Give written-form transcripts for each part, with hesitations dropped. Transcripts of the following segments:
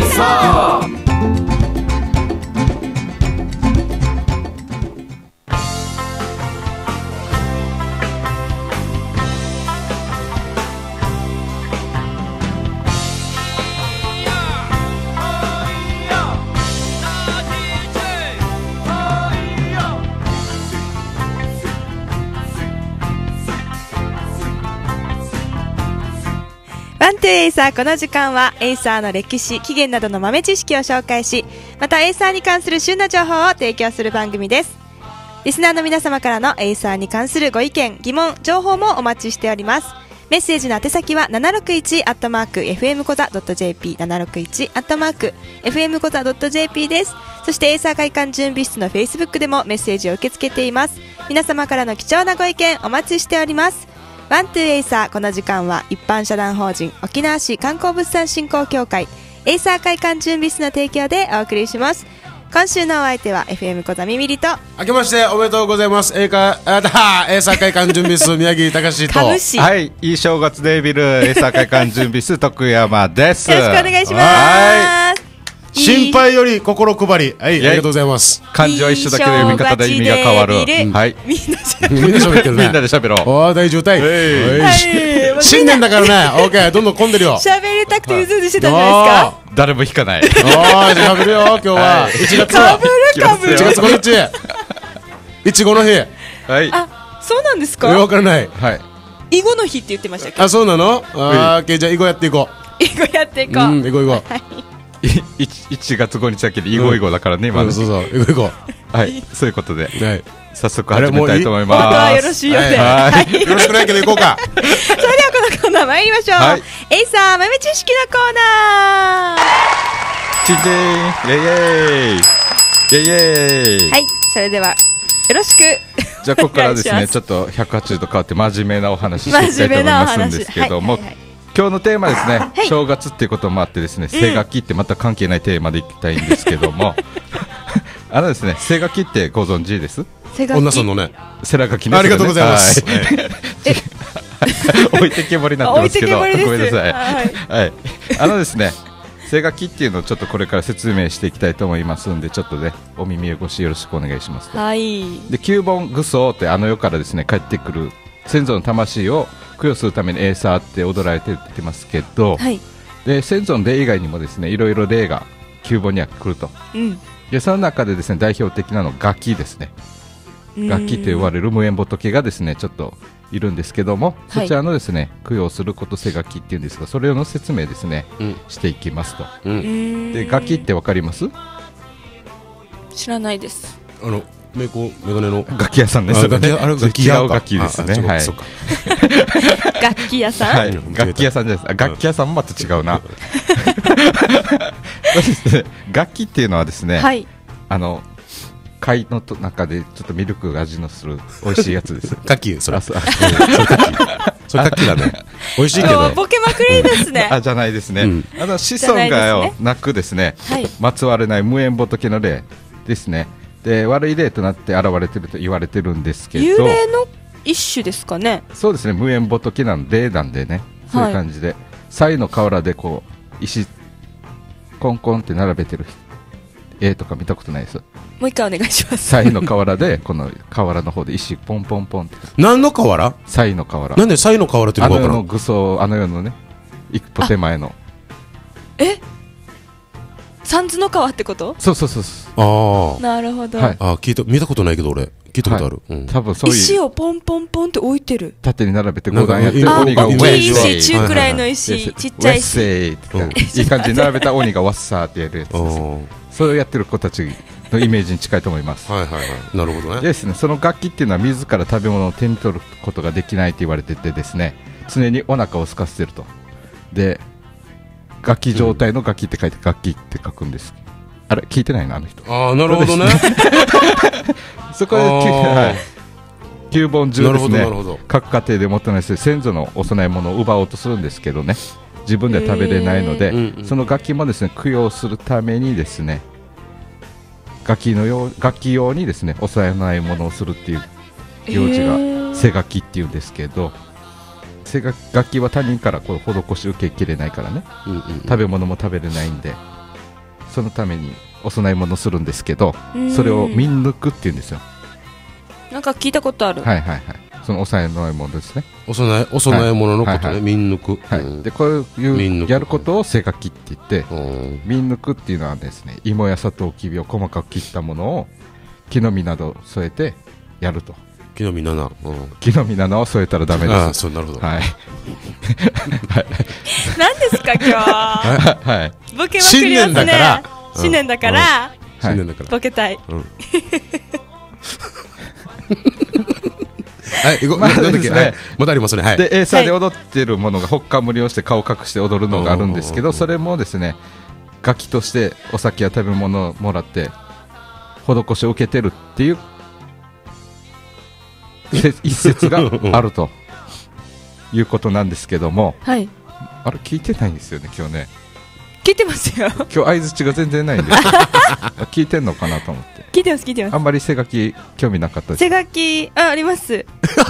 サー。 ワントゥーエイサー。この時間はエイサーの歴史、起源などの豆知識を紹介し、またエイサーに関する旬な情報を提供する番組です。リスナーの皆様からのエイサーに関するご意見、疑問、情報もお待ちしております。メッセージの宛先は 761@fm コザ .jp 761@fm コザ .jp です。そしてエイサー会館準備室の Facebook でもメッセージを受け付けています。皆様からの貴重なご意見お待ちしております。ワントゥーエイサー。この時間は一般社団法人沖縄市観光物産振興協会エイサー会館準備室の提供でお送りします。今週のお相手は FM 小座みみりと、 明けましておめでとうございます。エイサー会館準備室宮城隆と、 はい、いい正月デービルエイサー会館準備室徳山です。 よろしくお願いします。 心配より心配り。はい、ありがとうございます。 漢字は一緒だけど読み方で意味が変わる。はい、 みんな喋ってるね。みんなで喋ろう。 おー、大渋滞。新年だからね。オーケー、どんどん混んでるよ。 喋りたくてうずうずしてたんじゃないですか。 誰も引かない。 おー、じゃあ喋るよ。今日は1月は1月5日いちごの日。 はい。 あ、そうなんですか。 わからない。 はい。 囲碁の日って言ってましたっけ。 あ、そうなの。あー、じゃあ囲碁やっていこう。囲碁やっていこう。 囲碁囲碁。 1月5日だけで囲碁囲碁だからね、今ね。 そうそう、囲碁囲碁。 はい、そういうことで、早速始めたいと思います。 はよろしいよね。 よろしくないけど行こうか。 それではこのコーナー参りましょう。エイサー豆知識のコーナー。 チンチン、イエイイエイイエイイエイ。 はい、それではよろしく。 じゃあここからですね、ちょっと180度変わって真面目なお話していきたいと思いますんですけども、今日のテーマですね、正月っていうこともあってですね、背書きってまた関係ないテーマでいきたいんですけどもですね、背書きってご存知です？ 女さんのね、 背書きね。 ありがとうございます。 置いてけぼりになってますけど、ごめんなさい。はい、ですね、背書きっていうのをちょっとこれから説明していきたいと思いますんで、ちょっとね、お耳越しよろしくお願いします。 はい。 で、九本愚僧って世からですね帰ってくる先祖の魂を供養するためにエイサーって踊られてってますけど、はい、で先祖の霊以外にもですねいろいろ霊が九本には来ると、でその中でですね代表的なのが楽器ですね。楽器と呼ばれる無縁仏がですねちょっといるんですけども、そちらのですね供養すること背書きっていうんですが、それの説明ですね、していきますと。で楽器ってわかります？ 知らないです。 メガネの楽器屋さんです。 楽器屋楽器ですね。はい。 楽器屋さん？ はい。楽器屋さんです。楽器屋さんもまた違うな。楽器っていうのはですね、貝の中でちょっとミルクが味のする美味しいやつです。 楽器、それ。それ楽器だね。美味しいけど。 ボケまくりですね。 じゃないですね。子孫がなくですね、まつわれない無縁仏の霊ですね。で悪い霊となって現れてると言われてるんですけど、 幽霊の一種ですかね。 そうですね、無縁仏なんで霊なんでね、そういう感じで犀の河原でこう石コンコンって並べてる絵とか見たことないです。もう一回お願いします。 犀の河原でこの河原の方で石ポンポンポンって。 何の河原？ 犀の河原。 なんで犀の河原っていうのか分からん。 愚僧世のね一歩手前の。 三途の川ってこと？ そうそうそう。 ああ。 なるほど。 見たことないけど俺聞いたことある。 多分そういう石をポンポンポンって置いてる。 縦に並べて5段やってる鬼が大きい石、中くらいの石、ちっちゃい石。 いい感じに並べた鬼がワッサーってやるやつです。それをやってる子たちのイメージに近いと思います。 はいはいはい。なるほどね。 ですね。その楽器っていうのは自ら食べ物を手に取ることができないと言われててですね、常にお腹を空かせてると。で、楽器状態の楽器って書いて楽器って書くんです。あれ聞いてないのあの人。 ああ、なるほどね。 そこで9本中ですね、各家庭でもとない先祖のお供え物を奪おうとするんですけどね、自分で食べれないので、その楽器もですね供養するためにですね楽器用にですねお供え物をするっていう行事が背書きっていうんですけど、楽器は他人からこう施し受けきれないからね、食べ物も食べれないんで、 そのためにお供え物するんですけど、 うんそれを民抜くって言うんですよ。 なんか聞いたことある。 はいはいはい。そのお供え物ですね。 お供え物のことね、 はいはい民抜く。 はい。 うんで、こうい民抜くうやることを背書きって言って、 うん民抜くっていうのはですね、芋やサトウキビを細かく切ったものを木の実など添えてやると。 木の実7。 木の実などを添えたらダメああ、 です。 そう、なるほど。 はい。 何ですか今日。 はい。 ボケまくりますね。新年だから。 新年だから。 ボケたい。 はい、 まあなんだっけ、 ですねはい、まだありますね。はい。 でエーサーで踊ってるものがほっかむりをして顔を隠して踊るのがあるんですけど、それもですね、楽器としてお酒や食べ物をもらって施しを受けてるっていう一説があるということなんですけども、 はい。 あれ聞いてないんですよね今日ね。 聞いてますよ。 今日相づちが全然ないんです聞いてんのかなと思って聞いてます聞いてます。 あんまり背書き興味なかったです。 背書きあります。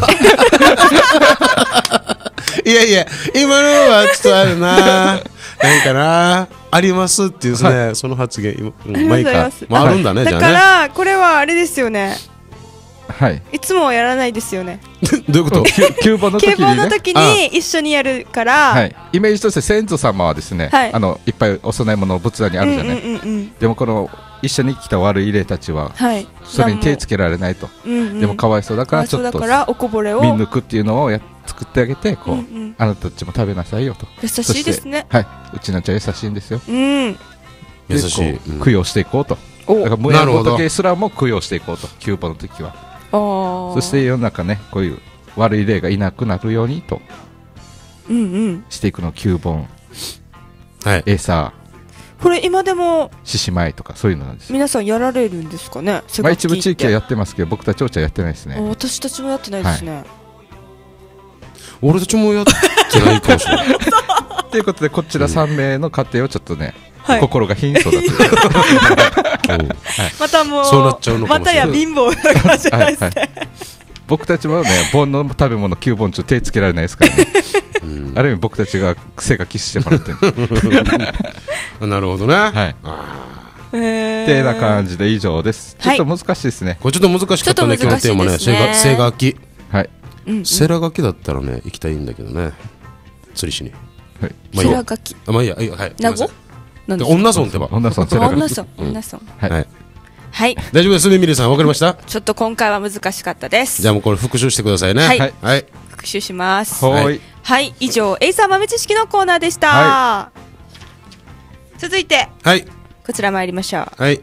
いやいや、今のはちょっとあるな。なんかな、ありますっていうですね、その発言、まあいいか。まああるんだね、じゃだかあね。 らこれはあれですよね。 はいいつもはやらないですよね。 どういうこと？ 旧本の時警にね、 棒の時に一緒にやるから。 はい、イメージとして先祖様はですね、 はいいっぱいお供え物を仏壇にあるじゃない、 うんうんうんうん。 でもこの一緒に来た悪い霊たちははい。 それに手つけられないと、 うんうん。 でもかわいそうだからちょっとそうだからおこぼれを。 民抜くっていうのを作ってあげてこう、 うんうんあなたたちも食べなさいよと。 優しいですね。 はい、うちのちゃん優しいんですよ。 うん。 優しい。 でこう供養していこうと。 おだから無縁なるほど仏すらも供養していこうと、旧本の時は。 そそして世の中ね、こういう悪い霊がいなくなるようにとうんうん。 していくの旧本、 はい。 エーサこれ今でもー、獅子舞とかそういうのなんですよ。 皆さんやられるんですかね。背まあ、 書きって一部地域はやってますけど、僕たちお茶やってないですね。 私たちもやってないですね。 俺たちもやってないかもしれない。 ということで、こちら3名の家庭をちょっとね、 はい心が貧相だというまたもうそうなっちゃうのかまたもしれないや貧乏な感じじゃないですね。 僕たちもね、盆の食べ物9本中手つけられないですからね。ある意味僕たちが背がキスしてもらってる。 なるほどね。 はい。てな感じで以上です。ちょっと難しいですね。 これちょっと難しかったね、 ちょっと今日のテーマね。 難しいですね背書き。 はい。 背書きだったらね、行きたいんだけどね。釣りしに。 はい。 まあいいや白書き。 あ、まあいいや、はい。 名護？なんですか？ 女村ってば。 女さん、背が女村女村。 はいはい。 はい。 大丈夫ですね、ミリーさん。わかりました？ ちょっと今回は難しかったです。 じゃあもうこれ復習してくださいね。 はいはい。 復習します。 はーい。 はい、以上エイサー豆知識のコーナーでした。 は続いてはい。 こちら参りましょう。 はい。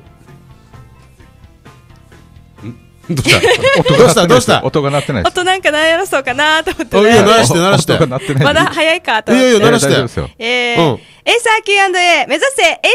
どうしたどうした音が鳴ってないです。 音なんか鳴らそうかなと思っておいいよ、鳴ね。 らして鳴らして。 音が鳴ってないです。 まだ早いかとい思って。 やいや鳴らして大丈夫ですよ。 うんエイサー Q&A 目指せエイサー上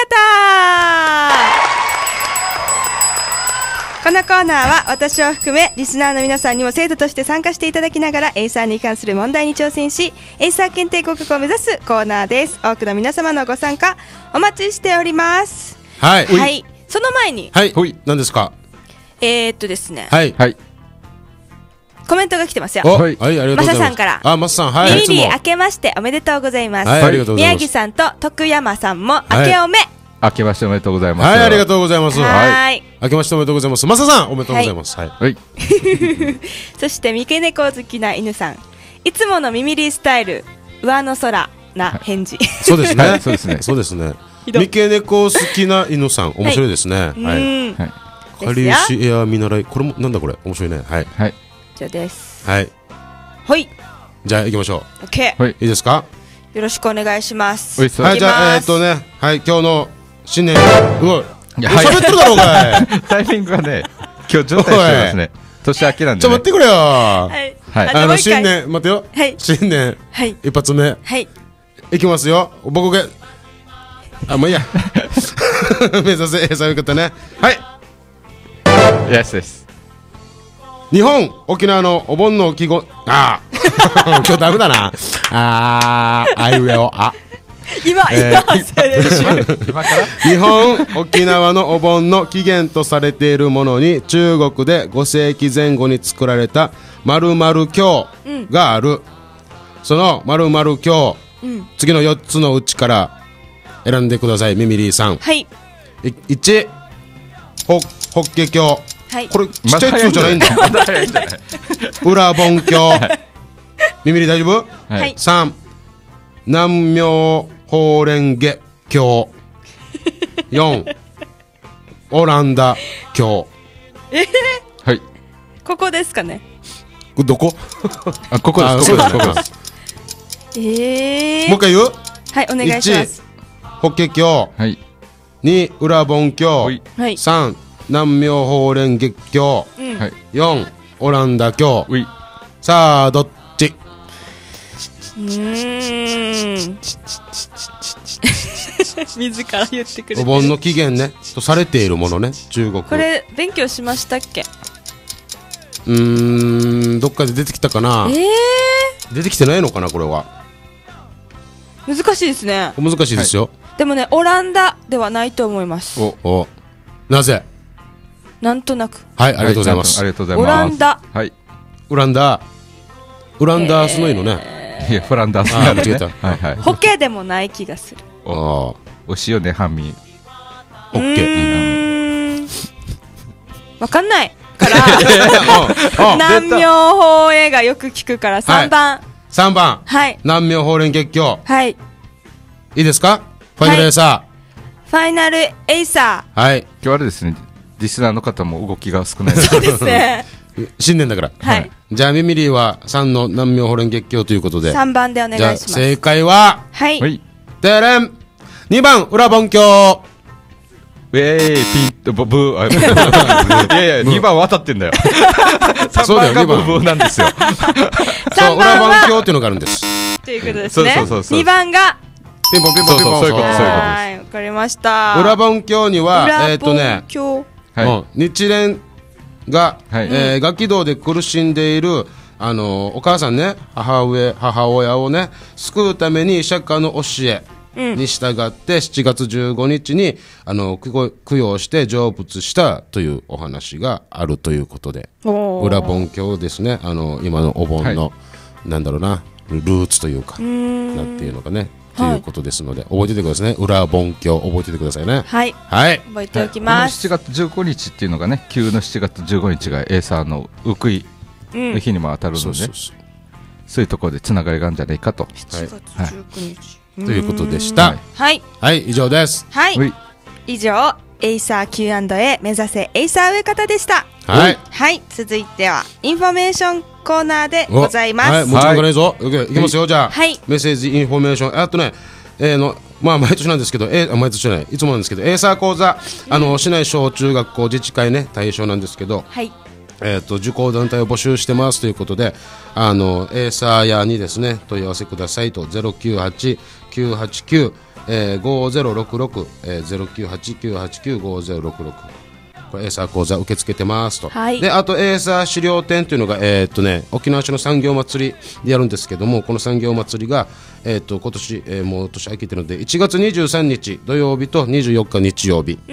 方。このコーナーは私を含めリスナーの皆さんにも生徒として参加していただきながらエイサーに関する問題に挑戦しエイサー検定合格を目指すコーナーです。多くの皆様のご参加お待ちしております。 はい。 はい、その前にはい。何ですか？ ですね、 はい。 はい。 コメントが来てますよ。 お、 ははいい、ありがとうございます。 マサさんからあ、マサさん、はい。いつもミリー明けましておめでとうございます。 はい、ありがとうございます。 宮城さんと徳山さんも明けおめ。 明けましておめでとうございます。 はい、ありがとうございます。 ははい。 ーい。 明けましておめでとうございます。マサさん、おめでとうございます。はい。 はい。 そして三毛猫好きな犬さん。いつものミミリースタイル、上の空な返事。 そうですね。 はいそうですねそうですね。 ひどい三毛猫好きな犬さん、面白いですね。 うはい。 ん。 はい。 かりゆしエア見習い、これも、なんだこれ、面白いね。はい。 はい。 以上です。 はい。 ほい。 じゃあ、行きましょオッケー。 はい。 う。いいですか？ よろしくお願いします。 おいしそう。 はい、じゃあ、 いきますね、はい、今日の新年、うわ、 いや喋ってるだろうがい。 タイミングがね、今日状態してますね。年明けなんでね。 ちょ、待ってくれよ。 はい。 はいあともう一回新年、待てよ。 はい新年、 はい。 一発目、 はい。 いきますよ。僕が、あ、もういいや。目指せ、そういうことね。はい。 イエスです。 日本、沖縄のお盆の季語、ああ。今日ダメだな。あいうえお、あ。 今、練習。 今から日本、沖縄のお盆の起源とされているものに中国で5世紀前後に作られた〇〇経がある。その〇〇経、次の4つのうちから選んでください、ミミリーさん。 はい。 1法華経、 はい、 これちっちゃい通じゃないんだ。 まだ早いんじゃない裏盆経、耳に大丈夫？ はい。 3南妙法蓮華経、4オランダ経。 はい。 ここですかね。 どこ？ あ、ここです。ここです。 もう一回言う？ はい、お願いします。 1法華経、 はい、 2裏盆経、 はい、 3南妙法蓮華経、4オランダ経。さあどっち？ 自ら言ってくれてる。 お盆の起源ねとされているものね、中国。 これ勉強しましたっけ？ どっかで出てきたかな。出てきてないのかな、これは。 難しいですね。 難しいですよ、 でもね、オランダではないと思います。 なぜ？ なんとなく。 はい、ありがとうございます。 オランダ。 はい。 ウランダースのいいのね。 いや、フランダース間違えた。 はいはい。 ホケでもない気がする。 お塩ね、半身。 オッケー。 わかんないから南妙法華がよく聞くから3番。 3番。 はい。 南妙法蓮華経。 はい。 いいですか？ファイナルエイサー。ファイナルエイサー。はい。 今日あれですね、リスナーの方も動きが少ない。 そうですね。 新年だから。 はい。 じゃあミミリーは3の南妙法蓮華経ということで。 3番でお願いします。 じゃあ正解は、 はい。 てれん。2番裏盆経。 ピンとブー。いやいや、2番渡ってんだよ。3番がブーブーなんですよ。 そう、裏盆経っていうのがあるんです。 ということですね。 そう。 2番がピンポンピンポンピンポン。 そういうことです。 はい、わかりました。 裏盆経には、日蓮が、ガキ道で苦しんでいる、お母さんね、母親をね、救うために釈迦の教えに従って7月15日に供養して成仏したというお話があるということで、裏盆経ですね。今のお盆の、なんだろうな、ルーツというか、なんていうのかね。ということですので、覚えててくださいね。裏盆経覚えててくださいね。 はい。覚えておきます。 7月15日っていうのがね、旧の7月15日がエーサーのウクイの日にも当たるので、そういうところでつながりがあるんじゃないかと。 7月19日。 ということでした。 はい。 はい、以上です。 はい。以上、エイサー Q&A 目指せエイサー植え方でした。 はい。 はい。続いては、インフォメーションコーナーでございます。 はい、もちろんないぞ。いきますよ、じゃあ。はい。メッセージインフォメーション。まあ、毎年なんですけど、毎年じゃない、いつもなんですけど、エイサー講座、市内小中学校自治会ね、対象なんですけど、 はい。 受講団体を募集してますということで、エーサー屋にですね、問い合わせくださいと、098-989-5066、098-989-5066。これエーサー講座受け付けてますと、はい、であとエーサー資料展というのが、沖縄市の産業祭りでやるんですけども、この産業祭りが、今年、もう年明けてるので1月23日土曜日と24日日曜日、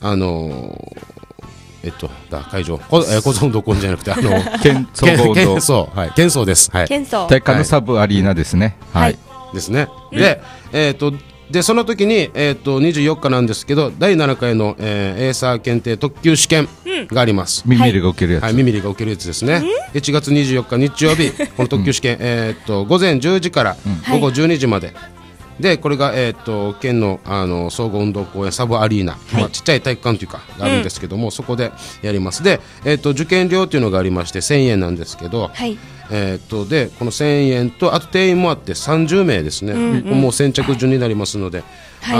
会場、小僧運動公園じゃなくて県総はい、県総です。はい、 県総大会のサブアリーナですね。 はい、 ですね。でその時に、24日なんですけど、第7回の、エーサー検定特級試験があります。 ミミリが受けるやつ。 はい、ミミリが受けるやつですね。1月24日日曜日、この特級試験、午前10時から午後12時まで。でこれが、県の、総合運動公園サブアリーナ、ちっちゃい体育館というかがあるんですけども、そこでやります。で、受験料というのがありまして1000円なんですけど、でこの1000円とあと定員もあって30名ですね、もう先着順になりますので、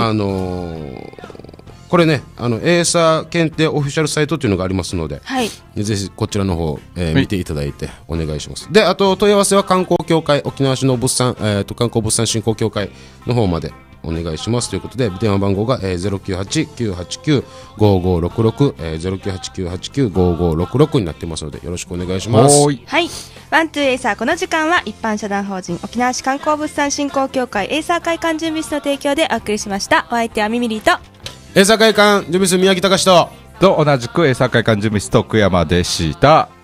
これね、エーサー検定オフィシャルサイトというのがありますので、ぜひこちらの方、見ていただいてお願いします。であと問い合わせは観光協会、沖縄市の物産、観光物産振興協会の方までお願いしますということで、電話番号が、098-989-5566、098-989-5566になってますのでよろしくお願いします。 はい、ワントゥーエーサー、この時間は一般社団法人沖縄市観光物産振興協会エーサー会館準備室の提供でお送りしました。お相手はミミリーとエーサー会館準備室宮城隆と同じくエーサー会館準備室徳山でした。